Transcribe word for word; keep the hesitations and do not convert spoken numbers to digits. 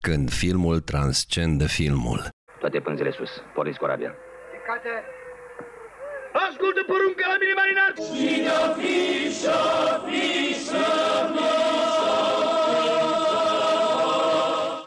Când filmul transcende filmul. Toate pânzele sus. Porniți corabia. Ascultă, porunca la